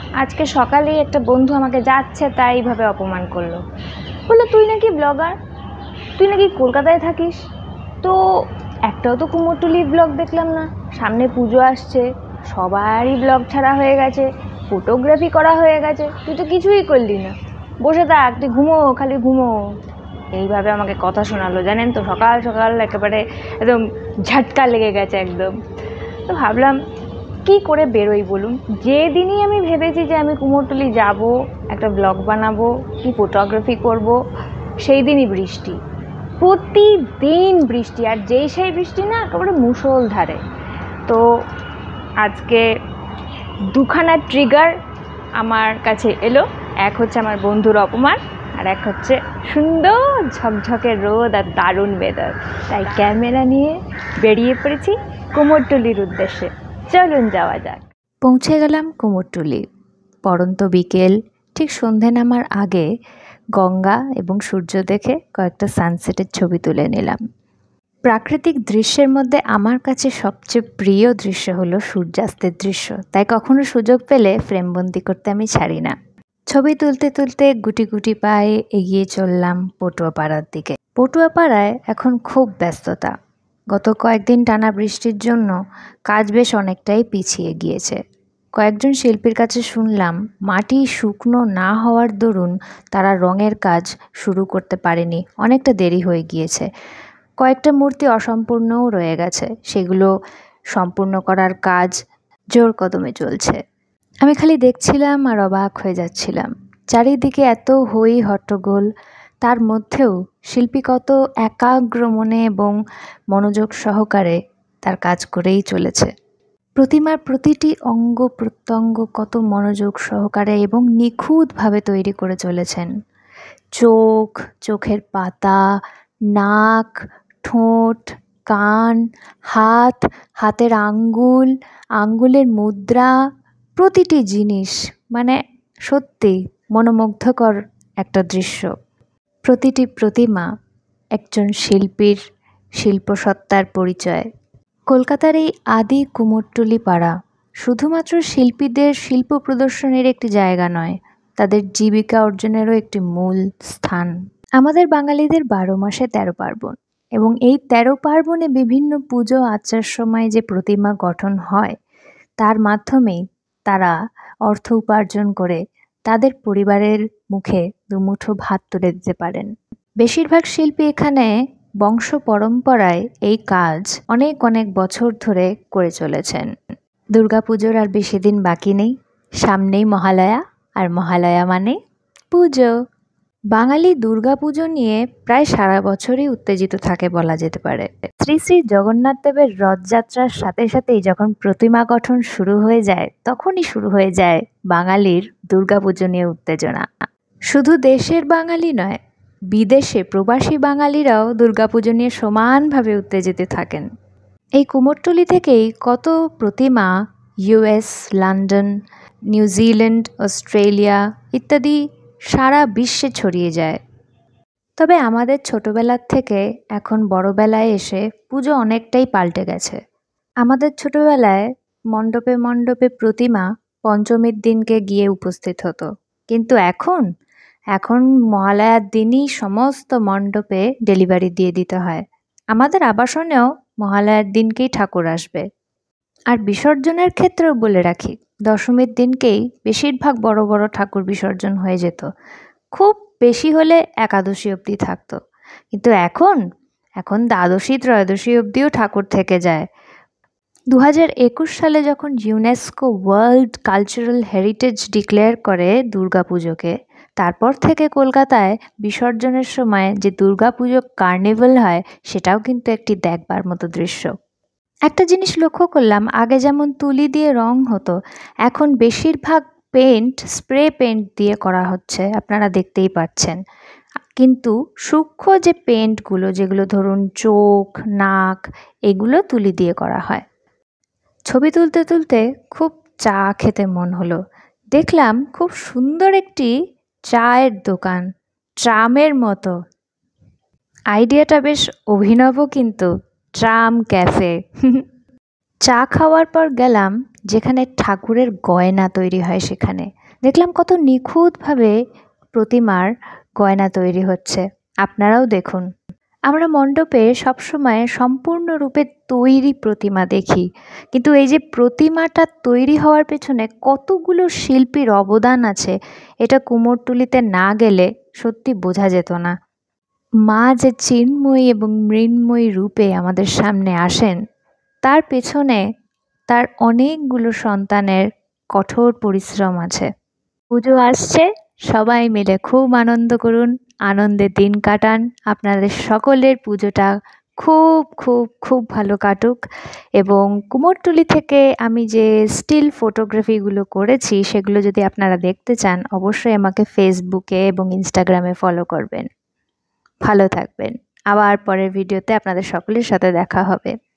আজকে সকালেই একটা বন্ধু আমাকে যাচ্ছে তাই এইভাবে অপমান করলো। বললো তুই নাকি ব্লগার, তুই নাকি কলকাতায় থাকিস, তো একটাও তো কুমোরটুলি ব্লগ দেখলাম না। সামনে পুজো আসছে, সবারই ব্লগ ছাড়া হয়ে গেছে, ফটোগ্রাফি করা হয়ে গেছে, তুই তো কিছুই করলি না। বসে থাক, তুই ঘুমো, খালি ঘুমো। এইভাবে আমাকে কথা শোনালো, জানেন তো, সকাল সকাল একেবারে একদম ঝাটকা লেগে গেছে একদম। তো ভাবলাম কি করে বেরোই বলুন। যেদিনই আমি ভেবেছি যে আমি কুমোরটুলি যাব, একটা ব্লগ বানাবো, কি ফটোগ্রাফি করব, সেই দিনই বৃষ্টি, প্রতিদিন বৃষ্টি, আর সেই বৃষ্টি না একেবারে মুষলধারে। তো আজকে দুখানা ট্রিগার আমার কাছে এলো। এক হচ্ছে আমার বন্ধুর অপমান, আর এক হচ্ছে সুন্দর ঝকঝকে রোদ আর দারুণ ওয়েদার। তাই ক্যামেরা নিয়ে বেরিয়ে পড়েছি কুমোরটুলির উদ্দেশ্যে। চলুন যাওয়া যাক। পৌঁছে গেলাম কুমোরটুলি। পড়ন্ত বিকেল, ঠিক সন্ধে নামার আগে গঙ্গা এবং সূর্য দেখে কয়েকটা সানসেটের ছবি তুলে নিলাম। প্রাকৃতিক দৃশ্যের মধ্যে আমার কাছে সবচেয়ে প্রিয় দৃশ্য হলো সূর্যাস্তের দৃশ্য, তাই কখনো সুযোগ পেলে ফ্রেমবন্দি করতে আমি ছাড়ি না। ছবি তুলতে তুলতে গুটি গুটি পায়ে এগিয়ে চললাম পটুয়াপাড়ার দিকে। পটুয়াপাড়ায় এখন খুব ব্যস্ততা। গত কয়েকদিন টানা বৃষ্টির জন্য কাজ বেশ অনেকটাই পিছিয়ে গিয়েছে। কয়েকজন শিল্পীর কাছে শুনলাম মাটি শুকনো না হওয়ার দরুন তারা রঙের কাজ শুরু করতে পারেনি, অনেকটা দেরি হয়ে গিয়েছে। কয়েকটা মূর্তি অসম্পূর্ণও রয়ে গেছে, সেগুলো সম্পূর্ণ করার কাজ জোর কদমে চলছে। আমি খালি দেখছিলাম আর অবাক হয়ে যাচ্ছিলাম। চারিদিকে এত হই হট্টগোল, তার মধ্যেও শিল্পী কত একাগ্র মনে এবং মনোযোগ সহকারে তার কাজ করেই চলেছে। প্রতিমার প্রতিটি অঙ্গ প্রত্যঙ্গ কত মনোযোগ সহকারে এবং নিখুঁতভাবে তৈরি করে চলেছেন। চোখ, চোখের পাতা, নাক, ঠোঁট, কান, হাত, হাতের আঙ্গুল, আঙ্গুলের মুদ্রা, প্রতিটি জিনিস মানে সত্যি মনোমুগ্ধকর একটা দৃশ্য। প্রতিটি প্রতিমা একজন শিল্পীর শিল্পসত্তার পরিচয়। কলকাতার এই আদি কুমোরটুলি পাড়া শুধুমাত্র শিল্পীদের শিল্প প্রদর্শনীর একটি জায়গা নয়, তাদের জীবিকা অর্জনেরও একটি মূল স্থান। আমাদের বাঙালিদের 12 মাসে 13 পার্বণ, এবং এই 13 পার্বণে বিভিন্ন পুজো আচার সময় যে প্রতিমা গঠন হয়, তার মাধ্যমেই তারা অর্থ উপার্জন করে তাদের পরিবারের মুখে দুমুঠো ভাত তুলে দিতে পারেন। বেশিরভাগ শিল্পী এখানে বংশ পরম্পরায় এই কাজ অনেক অনেক বছর ধরে করে চলেছেন। দুর্গাপুজোর আর বেশি দিন বাকি নেই, সামনেই মহালয়া, আর মহালয়া মানে পুজো। বাঙালি দুর্গাপুজো নিয়ে প্রায় সারা বছরই উত্তেজিত থাকে বলা যেতে পারে। শ্রী শ্রী জগন্নাথ দেবের রথযাত্রার সাথে সাথেই যখন প্রতিমা গঠন শুরু হয়ে যায়, তখনই শুরু হয়ে যায় বাঙালির দুর্গাপুজো নিয়ে উত্তেজনা। শুধু দেশের বাঙালি নয়, বিদেশে প্রবাসী বাঙালিরাও দুর্গাপুজো নিয়ে সমানভাবে উত্তেজিত থাকেন। এই কুমোরটুলি থেকেই কত প্রতিমা ইউএস, লন্ডন, নিউজিল্যান্ড, অস্ট্রেলিয়া ইত্যাদি সারা বিশ্বে ছড়িয়ে যায়। তবে আমাদের ছোটবেলার থেকে এখন বড়বেলায় এসে পুজো অনেকটাই পাল্টে গেছে। আমাদের ছোটবেলায় মণ্ডপে মণ্ডপে প্রতিমা পঞ্চমীর দিনকে গিয়ে উপস্থিত হতো, কিন্তু এখন মহালয়ার দিনই সমস্ত মণ্ডপে ডেলিভারি দিয়ে দিতে হয়। আমাদের আবাসনেও মহালয়ার দিনকেই ঠাকুর আসবে। আর বিসর্জনের ক্ষেত্রেও বলে রাখি, দশমীর দিনকেই বেশিরভাগ বড় বড় ঠাকুর বিসর্জন হয়ে যেত, খুব বেশি হলে একাদশী অবধি থাকতো। কিন্তু এখন দ্বাদশী ত্রয়োদশী অবধিও ঠাকুর থেকে যায়। 2021 সালে যখন UNESCO world cultural heritage declare করে দুর্গাপুজোকে, তারপর থেকে কলকাতায় বিসর্জনের সময় যে দুর্গাপুজো কার্নিভাল হয়, সেটাও কিন্তু একটি দেখবার মতো দৃশ্য। একটা জিনিস লক্ষ্য করলাম, আগে যেমন তুলি দিয়ে রং হতো, এখন বেশিরভাগ পেন্ট স্প্রে পেন্ট দিয়ে করা হচ্ছে, আপনারা দেখতেই পাচ্ছেন। কিন্তু সূক্ষ্ম যে পেন্টগুলো, যেগুলো ধরুন চোখ, নাক, এগুলো তুলি দিয়ে করা হয়। ছবি তুলতে তুলতে খুব চা খেতে মন হলো। দেখলাম খুব সুন্দর একটি চায়ের দোকান, ট্রামের মতো। আইডিয়াটা বেশ অভিনব, কিন্তু ট্রাম ক্যাফে। চা খাওয়ার পর গেলাম যেখানে ঠাকুরের গয়না তৈরি হয়, সেখানে দেখলাম কত নিখুঁতভাবে প্রতিমার গয়না তৈরি হচ্ছে। আপনারাও দেখুন। আমরা মণ্ডপে সবসময় সম্পূর্ণরূপে তৈরি প্রতিমা দেখি, কিন্তু এই যে প্রতিমাটা তৈরি হওয়ার পেছনে কতগুলো শিল্পীর অবদান আছে, এটা কুমোরটুলিতে না গেলে সত্যি বোঝা যেত না। মা যে চিন্ময়ী এবং মৃন্ময়ী রূপে আমাদের সামনে আসেন, তার পেছনে তার অনেকগুলো সন্তানের কঠোর পরিশ্রম আছে। পুজো আসছে, সবাই মিলে খুব আনন্দ করুন, আনন্দে দিন কাটান। আপনাদের সকলের পুজোটা খুব খুব খুব ভালো কাটুক। এবং কুমোরটুলি থেকে আমি যে স্টিল ফটোগ্রাফিগুলো করেছি সেগুলো যদি আপনারা দেখতে চান, অবশ্যই আমাকে ফেসবুকে এবং ইনস্টাগ্রামে ফলো করবেন। ভালো থাকবেন। আবার পরের ভিডিওতে আপনাদের সকলের সাথে দেখা হবে।